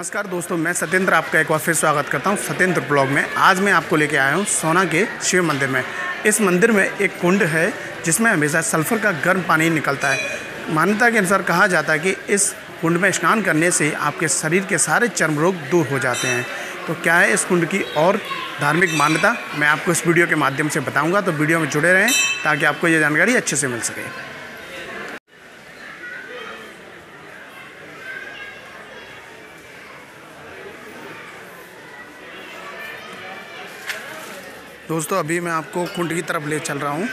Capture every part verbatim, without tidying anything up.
नमस्कार दोस्तों, मैं सत्येंद्र आपका एक बार फिर स्वागत करता हूं सत्येंद्र ब्लॉग में। आज मैं आपको लेके आया हूं सोना के शिव मंदिर में। इस मंदिर में एक कुंड है जिसमें हमेशा सल्फ़र का गर्म पानी निकलता है। मान्यता के अनुसार कहा जाता है कि इस कुंड में स्नान करने से आपके शरीर के सारे चर्म रोग दूर हो जाते हैं। तो क्या है इस कुंड की और धार्मिक मान्यता, मैं आपको इस वीडियो के माध्यम से बताऊँगा। तो वीडियो में जुड़े रहें ताकि आपको ये जानकारी अच्छे से मिल सके। दोस्तों अभी मैं आपको कुंड की तरफ ले चल रहा हूँ।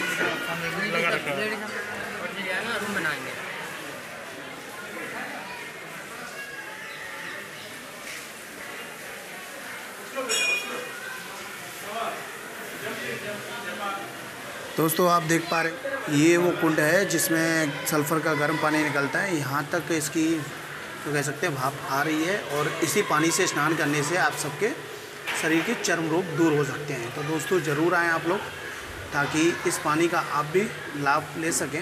दोस्तों आप देख पा रहे ये वो कुंड है जिसमें सल्फ़र का गर्म पानी निकलता है। यहाँ तक इसकी तो कह सकते हैं भाप आ रही है और इसी पानी से स्नान करने से आप सबके शरीर के चर्म रोग दूर हो सकते हैं। तो दोस्तों ज़रूर आएँ आप लोग ताकि इस पानी का आप भी लाभ ले सकें।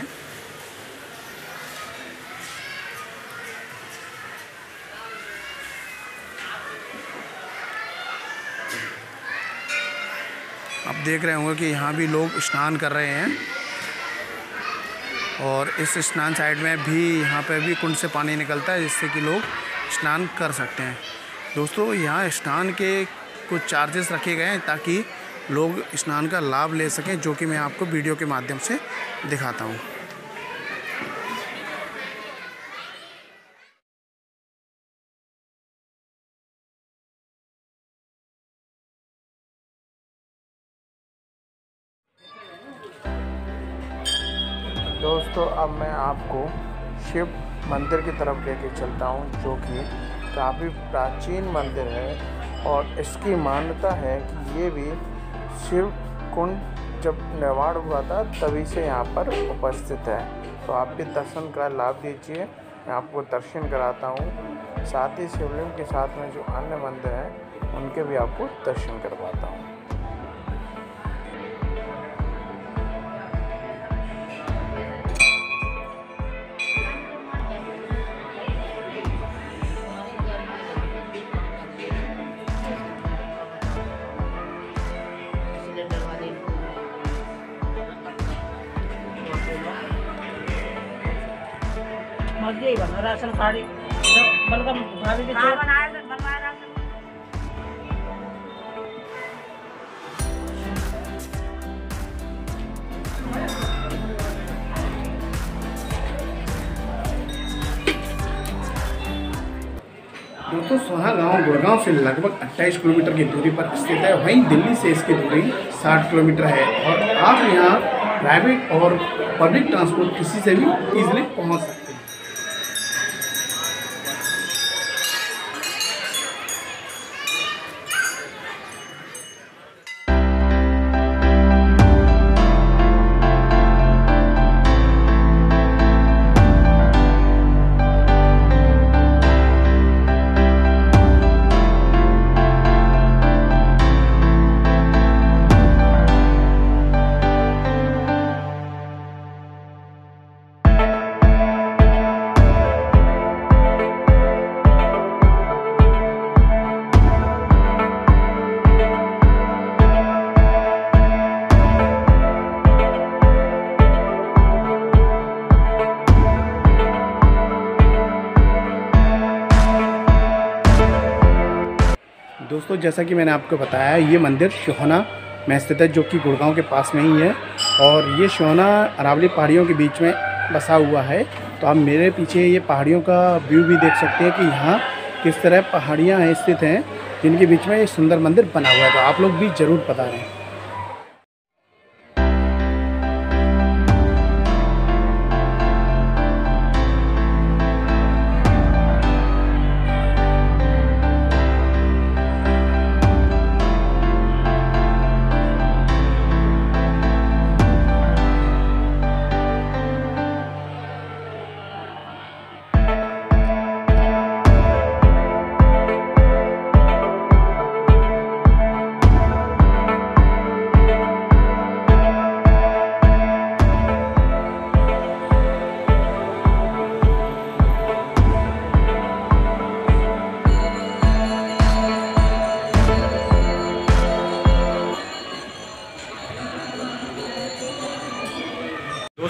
आप देख रहे होंगे कि यहाँ भी लोग स्नान कर रहे हैं और इस स्नान साइड में भी यहाँ पे भी कुंड से पानी निकलता है जिससे कि लोग स्नान कर सकते हैं। दोस्तों यहाँ स्नान के कुछ चार्जेस रखे गए हैं ताकि लोग स्नान का लाभ ले सकें, जो कि मैं आपको वीडियो के माध्यम से दिखाता हूँ। दोस्तों अब मैं आपको शिव मंदिर की तरफ लेके चलता हूँ, जो कि काफ़ी प्राचीन मंदिर है और इसकी मान्यता है कि ये भी शिव कुंड जब निर्माण हुआ था तभी से यहाँ पर उपस्थित है। तो आप भी दर्शन का लाभ लीजिए, मैं आपको दर्शन कराता हूँ। साथ ही शिवलिंग के साथ में जो अन्य मंदिर हैं उनके भी आपको दर्शन करवाता हूँ। मर्जी बना राशन साड़ी बलगम भाभी के बनाया बनवाया राशन। दोस्तों सोना गांव गुड़गांव से लगभग अट्ठाईस किलोमीटर की दूरी पर स्थित है। वहीं दिल्ली से इसकी दूरी साठ किलोमीटर है और आप यहाँ प्राइवेट और पब्लिक ट्रांसपोर्ट किसी से भी इजीली पहुँच सकते हैं। दोस्तों जैसा कि मैंने आपको बताया, ये मंदिर सोहना में स्थित है, जो कि गुड़गांव के पास में ही है और ये सोहना अरावली पहाड़ियों के बीच में बसा हुआ है। तो आप मेरे पीछे ये पहाड़ियों का व्यू भी देख सकते हैं कि यहाँ किस तरह पहाड़ियाँ स्थित हैं जिनके बीच में ये सुंदर मंदिर बना हुआ है। तो आप लोग भी ज़रूर बता रहे हैं।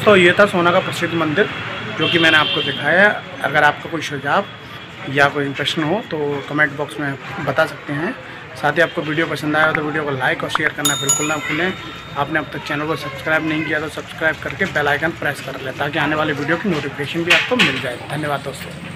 दोस्तों ये था सोना का प्रसिद्ध मंदिर जो कि मैंने आपको दिखाया। अगर आपका कोई सुझाव या कोई प्रश्न हो तो कमेंट बॉक्स में बता सकते हैं। साथ ही आपको वीडियो पसंद आया तो वीडियो को लाइक और शेयर करना बिल्कुल ना भूलें। आपने अब तक चैनल को सब्सक्राइब नहीं किया तो सब्सक्राइब करके बेल आइकन प्रेस कर लें ताकि आने वाली वीडियो की नोटिफिकेशन भी आपको मिल जाए। धन्यवाद दोस्तों।